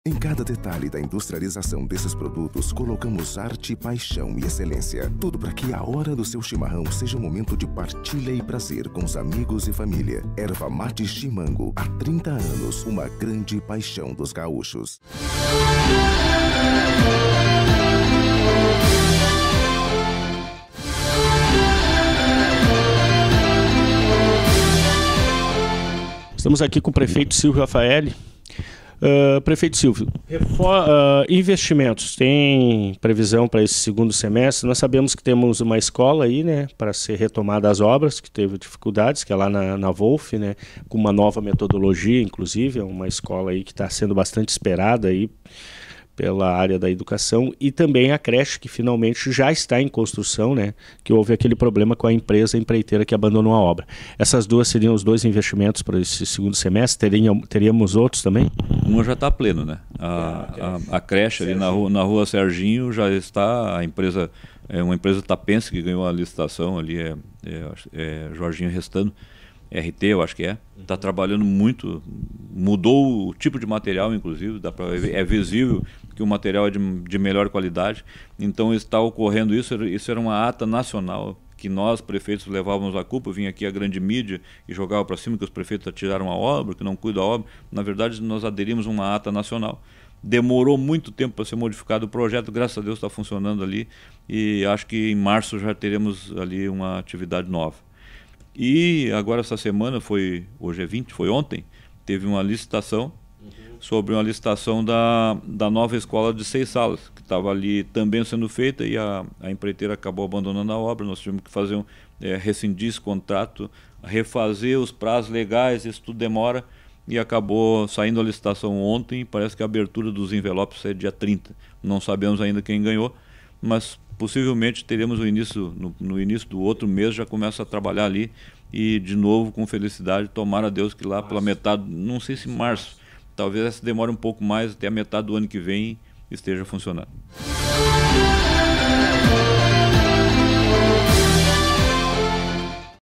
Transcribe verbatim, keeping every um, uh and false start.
Em cada detalhe da industrialização desses produtos, colocamos arte, paixão e excelência. Tudo para que a hora do seu chimarrão seja um momento de partilha e prazer com os amigos e família. Erva Mate Chimango, há trinta anos, uma grande paixão dos gaúchos. Estamos aqui com o prefeito Silvio Raffaelli. Uh, prefeito Silvio, refor- uh, investimentos, tem previsão para esse segundo semestre? Nós sabemos que temos uma escola aí, né, para ser retomada as obras, que teve dificuldades, que é lá na, na Wolf, né, com uma nova metodologia, inclusive, é uma escola aí que está sendo bastante esperada aí pela área da educação, e também a creche, que finalmente já está em construção, né, que houve aquele problema com a empresa empreiteira que abandonou a obra. Essas duas seriam os dois investimentos para esse segundo semestre? Teríamos, teríamos outros também? Uma já está pleno, né? A, a, a creche ali na rua, na rua Serginho já está, a empresa, é uma empresa tapense que ganhou a licitação ali, é, é, é Jorginho Restano, R T, eu acho que é, está trabalhando muito, mudou o tipo de material, inclusive, dá pra, é visível que o material é de, de melhor qualidade, então está ocorrendo isso, isso era uma ata nacional, que nós, prefeitos, levávamos a culpa, vinha aqui a grande mídia e jogava para cima que os prefeitos tiraram a obra, que não cuidam da obra. Na verdade, nós aderimos a uma ata nacional. Demorou muito tempo para ser modificado o projeto, graças a Deus está funcionando ali, e acho que em março já teremos ali uma atividade nova. E agora essa semana, foi, hoje é vinte, foi ontem, teve uma licitação uhum. sobre uma licitação da, da nova escola de seis salas, que estava ali também sendo feita e a, a empreiteira acabou abandonando a obra. Nós tivemos que fazer um, é, rescindir esse contrato, refazer os prazos legais, isso tudo demora, e acabou saindo a licitação ontem, e parece que a abertura dos envelopes é dia trinta. Não sabemos ainda quem ganhou, mas possivelmente teremos o início, no, no início do outro mês, já começa a trabalhar ali e de novo com felicidade, tomara a Deus que lá março. Pela metade, não sei se março, talvez essa demore um pouco mais, até a metade do ano que vem esteja funcionando.